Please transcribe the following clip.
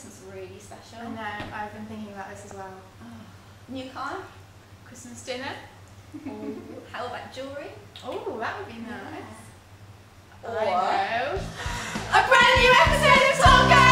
Christmas really special. I know, I've been thinking about this as well. Oh. New car? Christmas dinner? Ooh. How about jewellery? Oh, that would be nice. Or I know. a brand new episode of TopGunge!